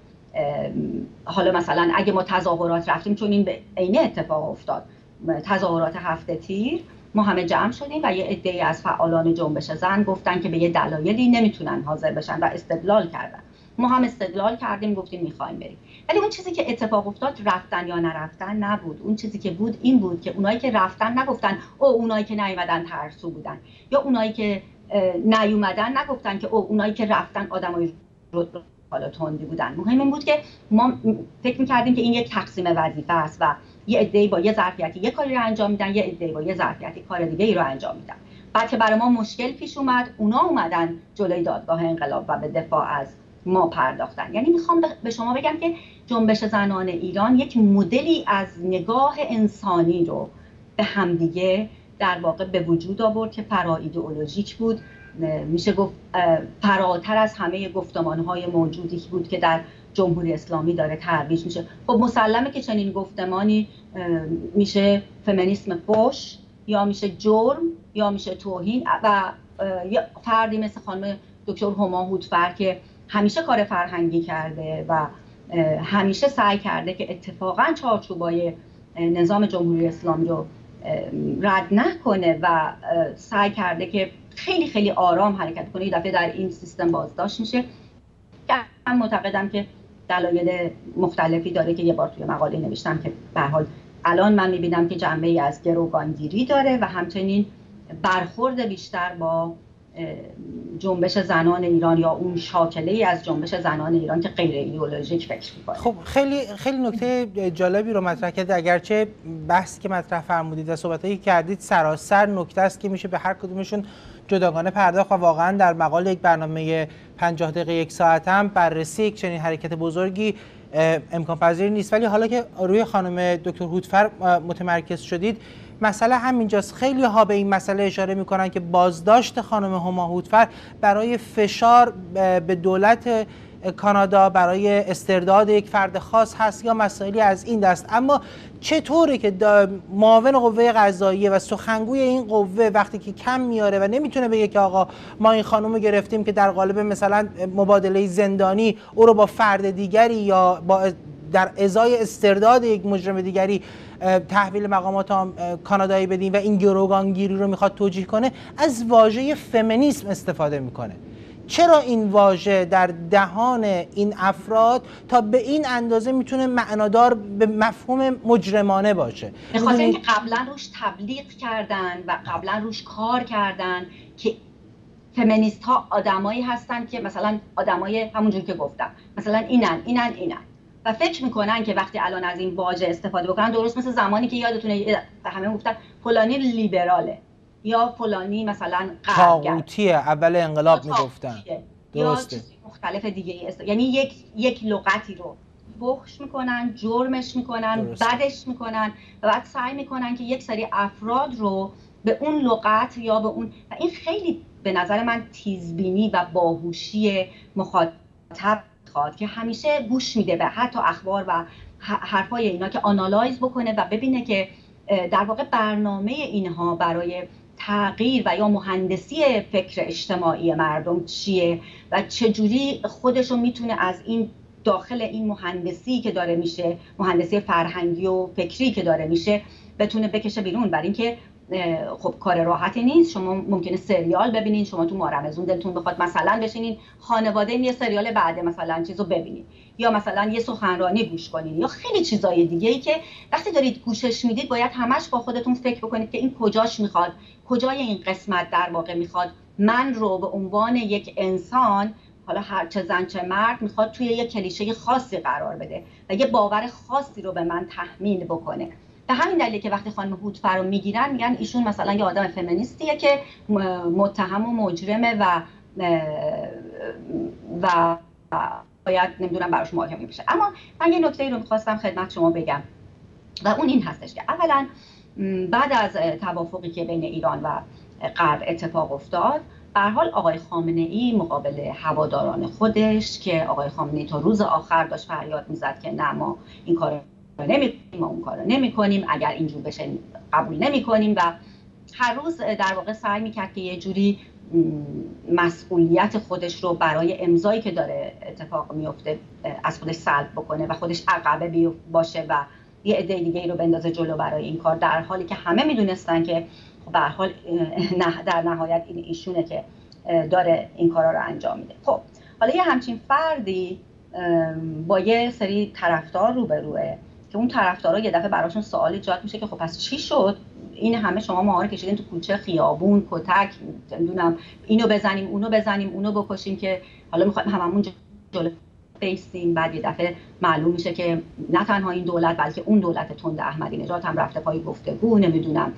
حالا مثلا اگه ما تظاهرات رفتیم، چون این به عینه اتفاق افتاد، تظاهرات هفته تیر ما همه جمع شدیم و یه عده‌ای از فعالان جنبش زن گفتن که به یه دلایلی نمیتونن حاضر بشن و استدلال کردن. ما هم استدلال کردیم، گفتیم میخوایم بریم. ولی اون چیزی که اتفاق افتاد رفتن یا نرفتن نبود. اون چیزی که بود این بود که اونایی که رفتن نگفتن او اونایی که نیومدن ترسو بودن، یا اونایی که نیومدن نگفتن که او اونایی که رفتن آدمای حالا تندی بودن. مهم این بود که ما فکر می‌کردیم که این یک تقسیم وظیفه است و یه عده‌ای با یه ظرفیتی یه کاری رو انجام میدن، یه عده‌ای با یه ظرفیتی کار دیگه‌ای رو انجام میدن. بعد که برای ما مشکل پیش اومد، اونا اومدن جلوی دادگاه انقلاب و به دفاع از ما پرداختن. یعنی میخوام به شما بگم که جنبش زنان ایران یک مدلی از نگاه انسانی رو به همدیگه در واقع به وجود آورد که فرا ایدئولوژیک بود، میشه گفت فراتر از همه گفتمان‌های موجودی بود که در جمهوری اسلامی داره ترویج میشه. خب مسلمه که چنین گفتمانی میشه فمینیسم فحش، یا میشه جرم، یا میشه توهین. و فردی مثل خانم دکتر هما هوتفر که همیشه کار فرهنگی کرده و همیشه سعی کرده که اتفاقاً چارچوبای نظام جمهوری اسلامی رو رد نکنه و سعی کرده که خیلی خیلی آرام حرکت کنه، یه دفعه در این سیستم بازداشت میشه. من معتقدم که دلایل مختلفی داره که یه بار توی مقاله نوشتم که به هر حال الان من میبینم که جنبه‌ای از گروگانگیری داره و همچنین برخورد بیشتر با جنبش زنان ایران یا اون شاکله‌ای از جنبش زنان ایران که غیر ایدئولوژیک فکر می‌کنه. خب خیلی نکته جالبی رو مطرح کرد. اگرچه بحثی که مطرح فرمودید و صحبتایی که کردید سراسر نکته است که میشه به هر کدومشون جداگانه پرداخت و واقعا در مقال یک برنامه 50 دقیقه یک ساعت هم بررسی یک چنین حرکت بزرگی امکان پذیر نیست. ولی حالا که روی خانم دکتر هوتفر متمرکز شدید، مسئله همینجاست. خیلی ها به این مسئله اشاره میکنن که بازداشت خانم هما هوتفر برای فشار به دولت کانادا برای استرداد یک فرد خاص هست یا مسائلی از این دست. اما چطوره که معاون قوه قضاییه و سخنگوی این قوه وقتی که کم میاره و نمیتونه بگه که آقا ما این خانم رو گرفتیم که در قالب مثلا مبادله زندانی او رو با فرد دیگری یا با در ازای استرداد یک مجرم دیگری تحویل مقامات کانادایی بدیم و این گروگانگیری رو میخواد توجیه کنه، از واژه فمینیسم استفاده میکنه. چرا این واژه در دهان این افراد تا به این اندازه میتونه معنادار به مفهوم مجرمانه باشه؟ به خاطر اینکه قبلا روش تبلیغ کردن و قبلا روش کار کردن که فمینیست ها آدمایی هستن که مثلا آدمای همونجور که گفتم مثلا اینن و فکر میکنن که وقتی الان از این واژه استفاده بکنن، درست مثل زمانی که یادتونه همه گفتن فلانی لیبراله یا فلانی مثلا طاغوتیه، اول انقلاب میگفتن، یا چیز مختلف دیگه یعنی یک لغتی رو فحش میکنن، جرمش میکنن، بدش میکنن و بعد سعی میکنن که یک سری افراد رو به اون لغت یا به اون، و این خیلی به نظر من تیزبینی و باهوشی مخاطب خواد که همیشه گوش میده به حتی اخبار و حرفای اینا که آنالایز بکنه و ببینه که در واقع برنامه اینها برای تغییر و یا مهندسی فکر اجتماعی مردم چیه و چجوری خودشو میتونه از این داخل این مهندسی که داره میشه، مهندسی فرهنگی و فکری که داره میشه، بتونه بکشه بیرون. برای اینکه خب کار راحتی نیست. شما ممکنه سریال ببینین، شما تو ماه رمضان دلتون بخواد مثلا بشینین خانواده یه سریال بعد مثلا چیزو ببینین یا مثلا یه سخنرانی گوش کنین یا خیلی چیزای دیگه ای که وقتی دارید گوشش میدید باید همش با خودتون فکر بکنید که این کجاش میخواد، کجای این قسمت در واقع میخواد من رو به عنوان یک انسان، حالا هر چه زن چه مرد، میخواد توی یک کلیشه خاصی قرار بده و یه باور خاصی رو به من تحمیل بکنه. به همین دلیله که وقتی خانم هوتفر رو میگیرن میگن ایشون مثلا یه آدم فمینیستیه که متهم و مجرمه و باید نمیدونم براش محاکمه بشه. اما من یه نکته رو میخواستم خدمت شما بگم و اون این هستش که اولا بعد از توافقی که بین ایران و غرب اتفاق افتاد، به هر حال آقای خامنه‌ای مقابل هواداران خودش که آقای خامنه‌ای تا روز آخر داشت فریاد میزد که نه ما این کار نمی‌کنیم، ما اون کارو نمی‌کنیم، اگر اینجور بشه قبول نمی‌کنیم و هر روز در واقع سعی می‌کرد که یه جوری مسئولیت خودش رو برای امضایی که داره اتفاق میفته از خودش سلب بکنه و خودش عقبه باشه و یه عده دیگه رو بندازه جلو برای این کار، در حالی که همه میدونستن که به هر حال در نهایت این ایشونه که داره این کارا رو انجام میده. خب حالا یه همچین فردی با یه سری طرفدار روبروه که اون طرفدارا یه دفعه براشون سوال ایجاد میشه که خب پس چی شد؟ این همه شما ما رو کشیدین تو کوچه، خیابون، کتک، نمیدونم اینو بزنیم اونو بزنیم اونو بکشیم که حالا میخوایم هممون جلو بیستیم. بعد یه دفعه معلوم میشه که نه تنها این دولت بلکه اون دولت تند احمدی نژاد هم رفته پای گفتگو، نمیدونم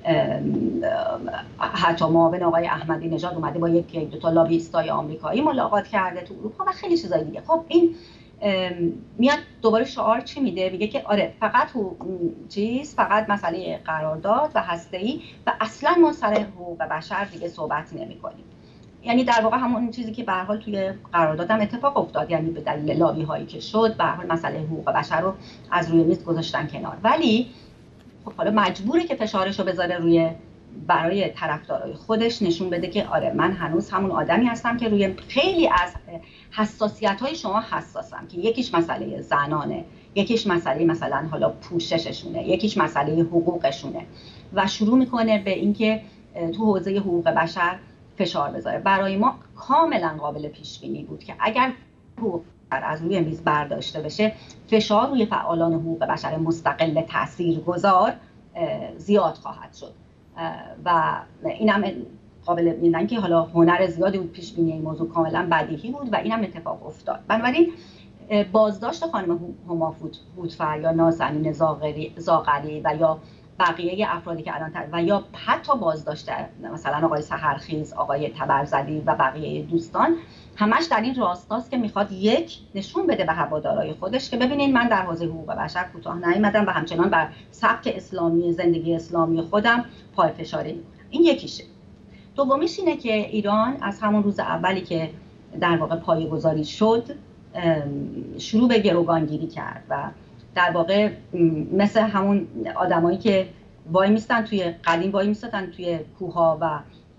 حتی معاون آقای احمدی نژاد اومده با یک دو تا لابیستای آمریکایی ملاقات کرده تو اروپا و خیلی چیزای دیگه. خب این میاد دوباره شعار چی میده؟ میگه که آره فقط فقط مسئله قرارداد و هسته‌ای و اصلا ما سر حقوق بشر دیگه صحبت نمی‌کنیم. یعنی در واقع همون چیزی که به هر حال توی قرارداد هم اتفاق افتاد، یعنی به دلیل لابی هایی که شد به هر حال مسئله حقوق بشر رو از روی میز گذاشتن کنار. ولی خب حالا مجبوره که فشارش رو بذاره برای طرفدارای خودش، نشون بده که آره من هنوز همون آدمی هستم که روی خیلی از حساسیت‌های شما حساسم، که یکیش مسئله زنانه، یکیش مسئله مثلا حالا پوشششونه، یکیش مسئله حقوقشونه و شروع میکنه به اینکه تو حوزه حقوق بشر فشار بذاره. برای ما کاملا قابل پیش بینی بود که اگر حقوق از روی میز برداشته بشه، فشار روی فعالان حقوق بشر مستقل تاثیرگذار زیاد خواهد شد و اینم قابل بینن که حالا هنر زیادی بود، پیش بینی این موضوع کاملا بدیهی بود و اینم اتفاق افتاد. بنابراین بازداشت خانم هما هوتفر یا نازنین زاغری و یا بقیه افرادی که الان و یا حتی بازداشت مثلا آقای سحرخیز، آقای تبرزدی و بقیه دوستان، همش در این راستاست که میخواد یک نشون بده به هوادارهای خودش که ببینید من در حوزه حقوق بشر کوتاه نیامدم و همچنان بر سبک اسلامی زندگی اسلامی خودم پایه‌فشاری میکنم. این یکیشه. دومیش اینه که ایران از همون روز اولی که در واقع پایه‌گذاری شد شروع به گروگانگیری کرد و در واقع مثل همون آدمایی که وای میستن توی کوها و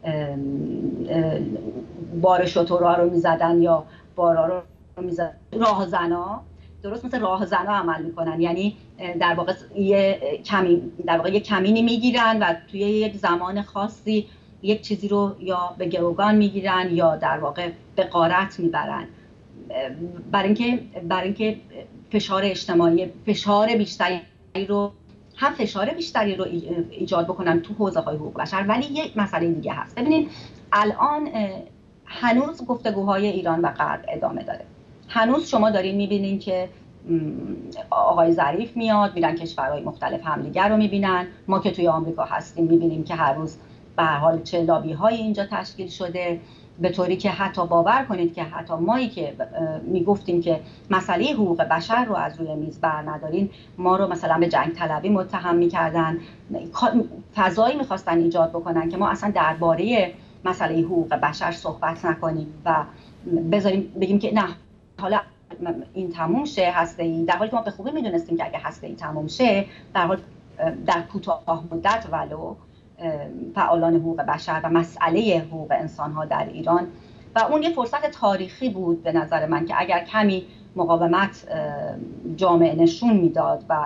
بار شترها رو میزدن یا بارا رو میزدن، راهزنا، درست مثل راهزنا عمل میکنن. یعنی در واقع یه کمینی میگیرن و توی یک زمان خاصی یک چیزی رو یا به گروگان میگیرن یا در واقع به غارت میبرن، برای اینکه فشار اجتماعی، فشار بیشتری رو ایجاد بکنن تو حوزه‌های حقوق بشر. ولی یک مسئله دیگه هست. ببینید الان هنوز گفتگوهای ایران و غرب ادامه داره. هنوز شما دارین میبینین که آقای ظریف میاد، میرن کشورهای مختلف همدیگر رو میبینن. ما که توی آمریکا هستیم میبینیم که هر روز به هر حال چه لابی‌هایی اینجا تشکیل شده، به طوری که حتی باور کنید که حتی مایی که میگفتیم که مسئله حقوق بشر رو از روی میز بر ندارین، ما رو مثلا به جنگ طلبی متهم میکردن، فضایی میخواستن ایجاد بکنن که ما اصلا درباره مسئله حقوق بشر صحبت نکنیم و بذاریم بگیم که نه حالا این تموم شه هسته‌ای، در حالی که ما به خوبی میدونستیم که اگه هسته‌ای تموم شه در کوتاه مدت ولو فعالان حقوق بشر و مسئله حقوق انسان‌ها در ایران و اون یه فرصت تاریخی بود به نظر من که اگر کمی مقاومت جامعه نشون میداد و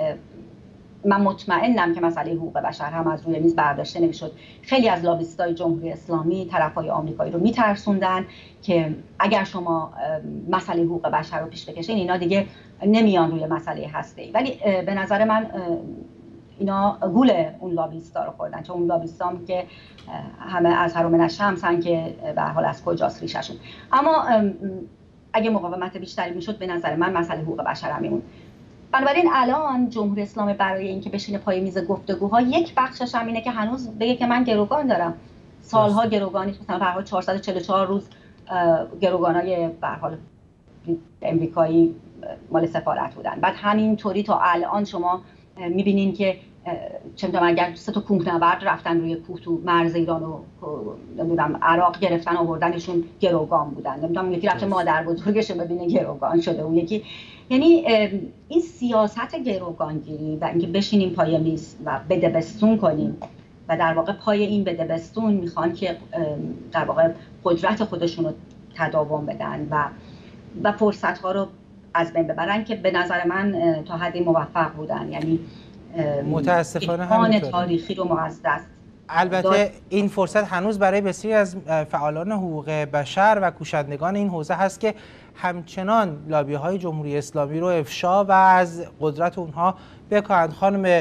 من مطمئنم که مسئله حقوق بشر هم از روی میز برداشته نمیشد. خیلی از لابیستای جمهوری اسلامی طرفای آمریکایی رو میترسوندن که اگر شما مسئله حقوق بشر رو پیش بکشین اینا دیگه نمیان روی مسئله هسته‌ای. ولی به نظر من اینا گول اون لابیستا رو خوردن، چون اون لابیستا هم که همه از هرم الشمسن که به هر حال از کجاست ریششون. اما اگه مقاومت بیشتری میشد به نظر من مسئله حقوق بشر هم میمون. بنابراین الان جمهوری اسلامی برای اینکه بشینه پای میز گفتگوها یک بخشش هم اینه که هنوز بگه که من گروگان دارم، سالها گروگانی، مثلا به هر حال 444 روز گروگانای به هر حال امریکایی مال سفارت بودن. بعد همینطوری تا الان شما میبینین که چه می‌دونم اگر 3 تا کوهنورد رفتن روی کوه تو مرز ایران و نمیدونم عراق گرفتن آوردنشون گروگان بودن، نمیدونم یکی رفته مادر بزرگش رو ببینه گروگان شده، اون یکی. یعنی این سیاست گروگانگیری و اینکه بشینیم پای میز و بدبستون کنیم و در واقع پای این بدبستون میخوان که در واقع قدرت خودشون رو تداوم بدن و فرصت ها رو از بین ببرن که به نظر من تا حدی موفق بودن. یعنی متاسفانه همینطوره. تاریخی رو ما از دست البته این فرصت هنوز برای بسیاری از فعالان حقوق بشر و کوشندگان این حوزه هست که همچنان لابی‌های جمهوری اسلامی رو افشا و از قدرت اونها بکاهند. خانم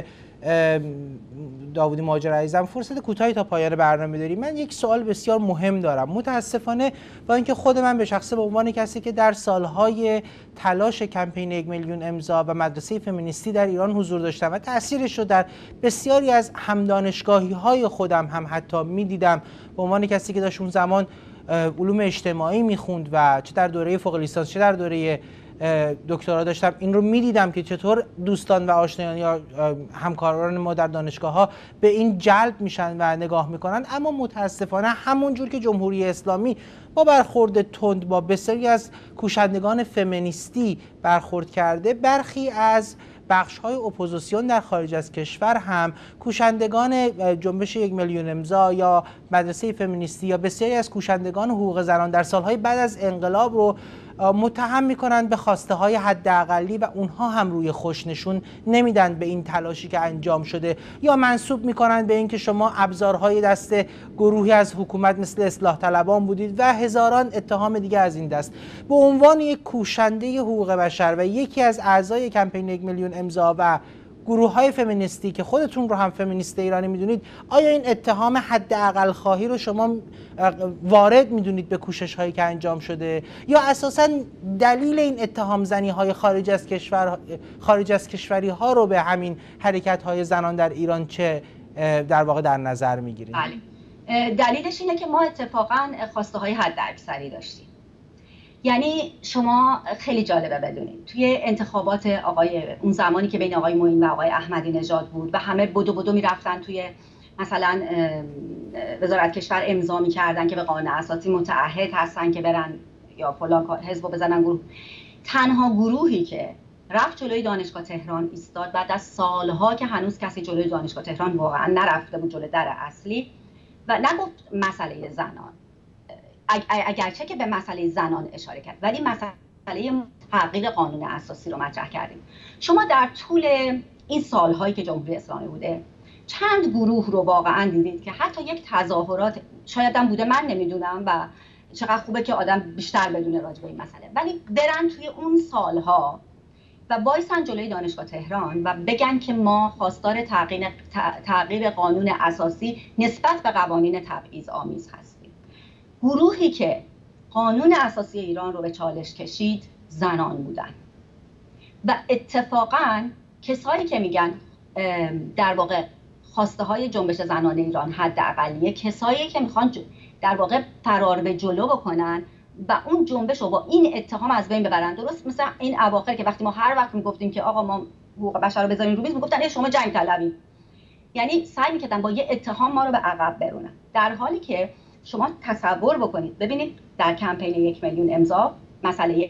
داوودی مهاجر عزیزم، فرصت کوتاهی تا پایان برنامه داریم. من یک سوال بسیار مهم دارم. متاسفانه با اینکه خود من به شخصه به عنوان کسی که در سالهای تلاش کمپین 1 میلیون امضا و مدرسه فمینیستی در ایران حضور داشتم و تأثیرش رو در بسیاری از همدانشگاهی‌های خودم هم حتی می‌دیدم، به عنوان کسی که داشت اون زمان علوم اجتماعی می‌خوند و چه در دوره فوق لیسانس چه در دوره دکترا داشتم، این رو می‌دیدم که چطور دوستان و آشنایان یا همکاران ما در دانشگاه‌ها به این جلب میشن و نگاه میکنن. اما متاسفانه همونجور که جمهوری اسلامی با برخورد تند با بسیاری از کوشندگان فمینیستی برخورد کرده، برخی از بخش‌های اپوزیسیون در خارج از کشور هم کوشندگان جنبش 1 میلیون امضا یا مدرسه فمینیستی یا بسیاری از کوشندگان حقوق زنان در سالهای بعد از انقلاب رو متهم میکنن به خواسته های حداقلی و اونها هم روی خوش نشون نمیدن به این تلاشی که انجام شده، یا منسوب میکنن به اینکه شما ابزارهای دست گروهی از حکومت مثل اصلاح طلبان بودید و هزاران اتهام دیگه از این دست. به عنوان یک کوشنده حقوق بشر و یکی از اعضای کمپین 1 میلیون امضا و گروه‌های فمینیستی که خودتون رو هم فمینیست ایرانی میدونید، آیا این اتهام حداقل خواهی رو شما وارد میدونید به کوشش‌هایی که انجام شده، یا اساساً دلیل این اتهام زنی‌های خارج از کشوری‌ها رو به همین حرکت‌های زنان در ایران چه در واقع در نظر میگیرید؟ بله، دلیلش اینه که ما اتفاقاً خواسته‌های حداکثری داشتیم. یعنی شما خیلی جالبه بدونید توی انتخابات اون زمانی که بین آقای معین و آقای احمدی نژاد بود و همه بدو میرفتن توی مثلا وزارت کشور امضا می‌کردن که به قانون اساسی متعهد هستن که برن یا فلان حزب بزنن گروه، تنها گروهی که رفت جلوی دانشگاه تهران ایستاد بعد از سالها که هنوز کسی جلوی دانشگاه تهران واقعا نرفته بود جلوی در اصلی و نگفت مسئله زنان، اگرچه که به مسئله زنان اشاره کرد، ولی مسئله تغییر قانون اساسی رو مطرح کردیم. شما در طول این سالهایی که جمهوری اسلامی بوده چند گروه رو واقعا دیدید که حتی یک تظاهرات شاید هم بوده، من نمیدونم و چقدر خوبه که آدم بیشتر بدونه راجع به این مسئله، ولی برن توی اون سالها و وایسن جلوی دانشگاه تهران و بگن که ما خواستار تغییر قانون اساسی نسبت به قوانین تبعیض آمیز هستیم. گروهی که قانون اساسی ایران رو به چالش کشید زنان بودن و اتفاقاً کسایی که میگن در واقع خواسته های جنبش زنان ایران حداقلیه، کسایی که میخوان در واقع فرار به جلو بکنن و اون جنبش رو با این اتهام از بین ببرن. درست مثل این اواخر که وقتی ما هر وقت میگفتیم که آقا ما حقوق بشر رو بذاریم رو میز، میگفتن شما جنگ طلبی، یعنی سعی میکردن با یه اتهام ما رو به عقب برونن، در حالی که شما تصور بکنید ببینید در کمپین 1 میلیون امضا مسئله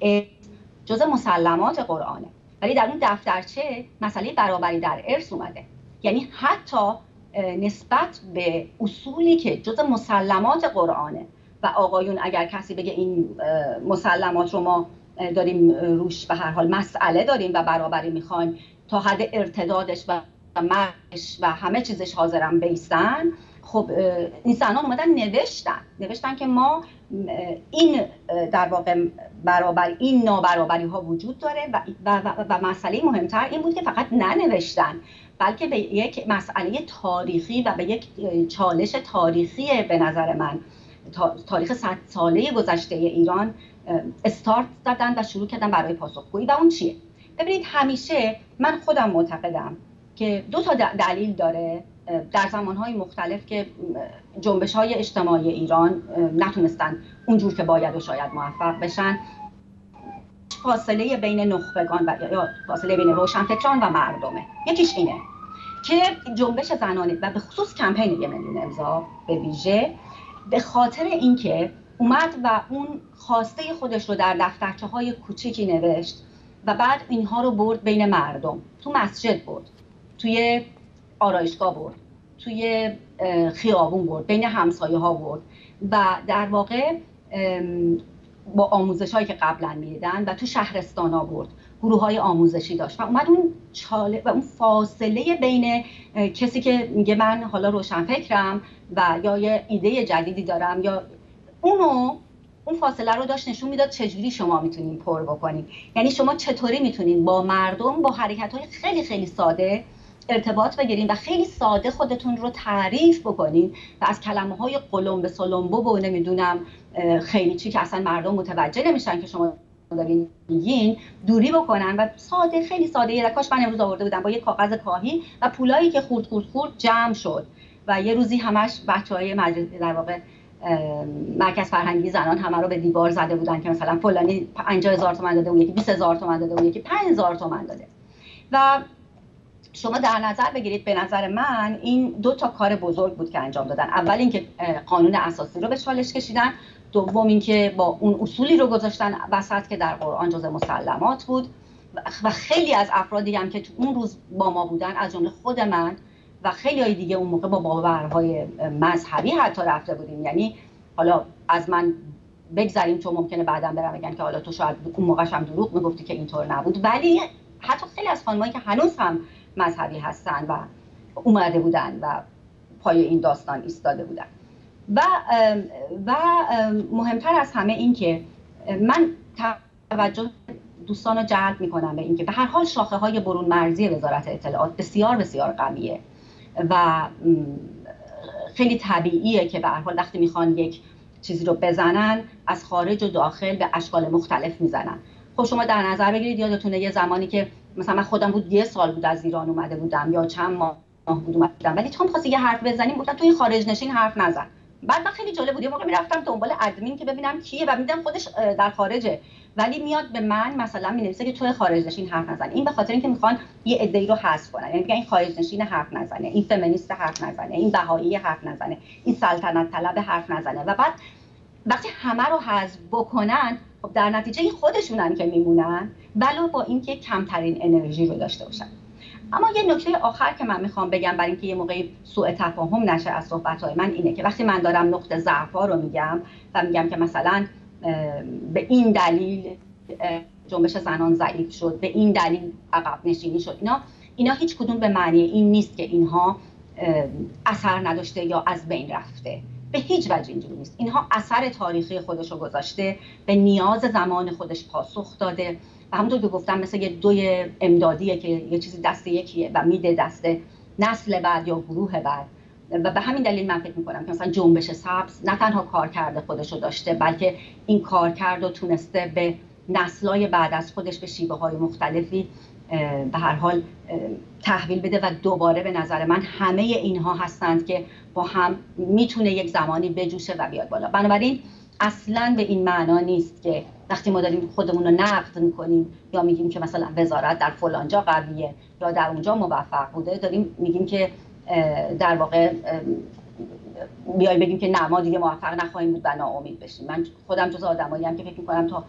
جزء مسلمات قرآنه، ولی در اون دفترچه مسئله برابری در ارث اومده، یعنی حتی نسبت به اصولی که جزء مسلمات قرآنه و آقایون اگر کسی بگه این مسلمات رو ما داریم روش به هر حال مسئله داریم و برابری میخوایم تا حد ارتدادش و مرش و همه چیزش حاضرم بیستن، خب این زنان اومدن نوشتن که ما این در واقع این نابرابری ها وجود داره و مسئله مهمتر این بود که فقط ننوشتن بلکه به یک مسئله تاریخی و به یک چالش تاریخی به نظر من تاریخ 100 ساله گذشته ایران استارت زدن و شروع کردن برای پاسخگویی. و اون چیه؟ ببینید همیشه من خودم معتقدم که 2 تا دلیل داره در زمانهای مختلف که جنبش‌های اجتماعی ایران نتونستن اونجور که باید و شاید موفق بشن. فاصله بین نخبگان و یا فاصله بین روشنفکران و مردمه. یکیش اینه که جنبش زنانه و به خصوص کمپین 1 میلیون امضا به ویژه به خاطر اینکه اومد و اون خواسته خودش رو در دفترچه‌های کوچیکی نوشت و بعد اینها رو برد بین مردم، تو مسجد برد، توی آرایشگاه برد، توی خیابون برد، بین همسایه ها برد و در واقع با آموزش هایی که قبلا میدیدن و تو شهرستان ها برد، گروه های آموزشی داشت و اومد اون چاله و اون فاصله بین کسی که میگه من حالا روشنفکرم و یا یه ایده جدیدی دارم یا اون فاصله رو داشت نشون میداد چجوری شما میتونین پر بکنین. یعنی شما چطوری میتونین با مردم با حرکت‌های خیلی خیلی ساده ارتباط بگیرین و خیلی ساده خودتون رو تعریف بکنین و از کلمه‌های قلمبه سلمبو و نمیدونم خیلی چی که اصلا مردم متوجه نمیشن که شما دارین میگین دوری بکنن و ساده، خیلی ساده. یه کاش من امروز آورده بودم با یه کاغذ کاهی و پولایی که خورد جمع شد و یه روزی همش بچهای مجلس در واقع مرکز فرهنگی زنان همه رو به دیوار زده بودن که مثلا فلانی 50,000 تومان داده، اون یکی 20,000 تومان داده، اون یکی 5,000 تومان داده. و شما در نظر بگیرید به نظر من این 2 تا کار بزرگ بود که انجام دادن. اول اینکه قانون اساسی رو به چالش کشیدن، دوم اینکه با اون اصولی رو گذاشتن وسط که در قرآن جزء مسلمات بود و خیلی از افرادی هم که تو اون روز با ما بودن از جمله خود من و خیلی های دیگه اون موقع با باورهای مذهبی حتی رفته بودیم. یعنی حالا از من بگذاریم تو ممکنه بعداً برام بگن که حالا تو شاید اون موقعش هم دروغ میگفتی که اینطور نبود، ولی حتی خیلی از خانمایی که هنوز هم مذهبی هستن و اومده بودن و پای این داستان ایستاده بودن. و مهمتر از همه این که من توجه دوستان رو جلب میکنم به این که به هر حال شاخه های برون مرزی وزارت اطلاعات بسیار بسیار قویه و خیلی طبیعیه که به هر حال وقتی میخوان یک چیزی رو بزنن از خارج و داخل به اشکال مختلف میزنن. خب شما در نظر بگیرید یادتونه یه زمانی که مثلا من خودم بود 1 سال بود از ایران اومده بودم یا چند ماه بود اومدم، ولی چون خواستی یه حرف بزنیم گفتن توی خارج نشین حرف نزن. بعد من خیلی جالب بود، یه موقع میرفتم دنبال ادمین که ببینم کیه و میدم خودش در خارجه ولی میاد به من مثلا مینویسه که توی خارج نشین حرف نزن. این به خاطر اینکه میخوان یه عده‌ای رو حذف کنن، یعنی میگن این خارج نشین حرف نزنه، این فمینیست حرف نزنه، این بهایی حرف نزنه، این سلطنت طلب حرف نزنه. و بعد وقتی همه رو حذف بکنن خب در نتیجه خودشونن که میمونن ولو با اینکه کمترین انرژی رو داشته باشن. اما یه نکته آخر که من میخوام بگم برای اینکه یه موقعی سوء تفاهم نشه از صحبت‌های من اینه که وقتی من دارم نقطه ضعف‌ها رو میگم و میگم که مثلا به این دلیل جنبش زنان ضعیف شد، به این دلیل عقب نشینی شد، اینا هیچ کدوم به معنی این نیست که اینها اثر نداشته یا از بین رفته. به هیچ وجه اینجوری نیست. اینها اثر تاریخی خودش رو گذاشته، به نیاز زمان خودش پاسخ داده و همونطور که گفتم مثل یه دوی امدادیه که یه چیزی دست یکیه و میده دست نسل بعد یا گروه بعد. و به همین دلیل من فکر میکنم که مثلا جنبش سبز نه تنها کارکرد خودش رو داشته بلکه این کارکرد رو تونسته به نسل‌های بعد از خودش به شیوه‌های مختلفی به هر حال تحویل بده و دوباره به نظر من همه اینها هستند که با هم میتونه یک زمانی بجوشه و بیاد بالا. بنابراین اصلاً به این معنا نیست که وقتی ما داریم خودمون رو نقد میکنیم یا میگیم که مثلا وزارت در فلانجا قویه یا در اونجا موفق بوده داریم میگیم که در واقع بیایم بگیم که نه ما دیگه موفق نخواهیم بود و ناامید بشیم. من خودم جز آدمایی ام که فکر میکنم تا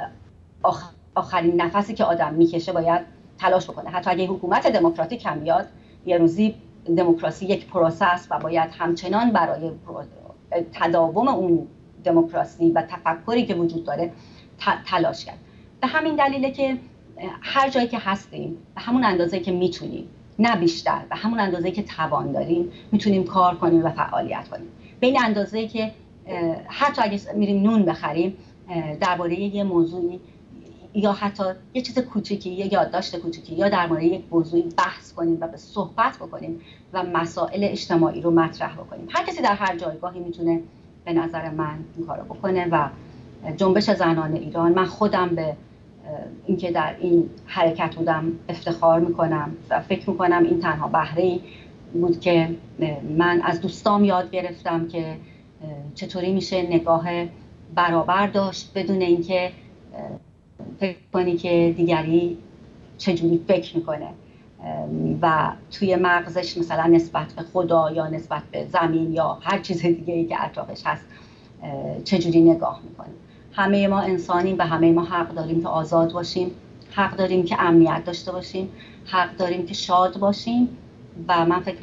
آخرین نفسی که آدم میکشه باید تلاش بکنه. حتی اگه حکومت دموکراتیک هم بیاد یه روزی دموکراسی یک پروسه است و باید همچنان برای تداوم اون دموکراسی و تفکری که وجود داره تلاش کرد. به همین دلیله که هر جایی که هستیم به همون اندازه که میتونیم نه بیشتر به همون اندازه که توان داریم میتونیم کار کنیم و فعالیت کنیم. به این اندازه که حتی اگه میریم نون بخریم درباره یه موضوعی یا حتی یه چیز کوچیکی یا یادداشت کوچیکی یا درباره یک موضوعی بحث کنیم و به صحبت بکنیم و مسائل اجتماعی رو مطرح بکنیم. هر کسی در هر جایگاهی میتونه به نظر من این کارو بکنه و جنبش زنان ایران، من خودم به اینکه در این حرکت بودم افتخار میکنم و فکر میکنم این تنها بهره‌ای بود که من از دوستام یاد گرفتم که چطوری میشه نگاه برابر داشت بدون اینکه فکر کنی که دیگری چجوری فکر میکنه و توی مغزش مثلا نسبت به خدا یا نسبت به زمین یا هر چیز دیگه‌ای که اطرافش هست چجوری نگاه میکنه. همه ما انسانیم و همه ما حق داریم که آزاد باشیم، حق داریم که امنیت داشته باشیم، حق داریم که شاد باشیم و من فکر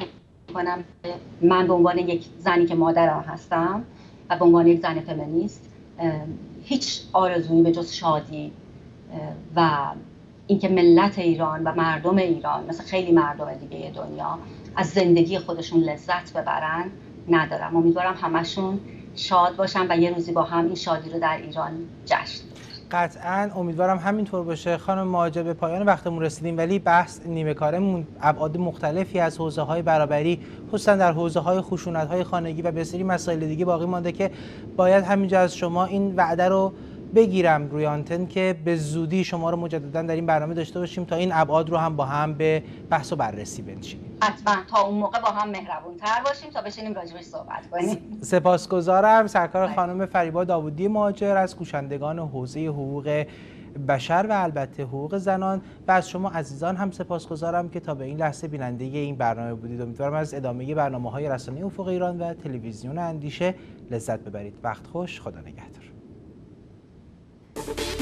میکنم من به عنوان یک زنی که مادرم هستم و به عنوان یک زن فمینیست هیچ آرزویی به جز شادی و اینکه ملت ایران و مردم ایران مثل خیلی مردم دیگه دنیا از زندگی خودشون لذت ببرن ندارم. امیدوارم همشون شاد باشن و یه روزی با هم این شادی رو در ایران جشن. قطعاً امیدوارم همینطور باشه. خانم مهاجر به پایان وقتمون رسیدیم، ولی بحث نیمه کارمون ابعاد مختلفی از حوزه‌های برابری، خصوصا در حوزه‌های خشونت‌های خانگی و بسیاری مسائل دیگه باقی مانده که باید همینجا از شما این وعده رو بگیرم روی آنتن که به زودی شما رو مجددا در این برنامه داشته باشیم تا این ابعاد رو هم با هم به بحث و بررسی بنشینیم. حتما تا اون موقع با هم مهربون‌تر باشیم تا بشینیم راجعش صحبت کنیم. سپاسگزارم. سرکار خانم فریبا داوودی مهاجر از کوشندگان حوزه حقوق بشر و البته حقوق زنان و از شما عزیزان هم سپاسگزارم که تا به این لحظه بیننده این برنامه بودید. امیدوارم از ادامه برنامه‌های رسانه افق ایران و تلویزیون اندیشه لذت ببرید. وقت خوش. خدا نگهدار.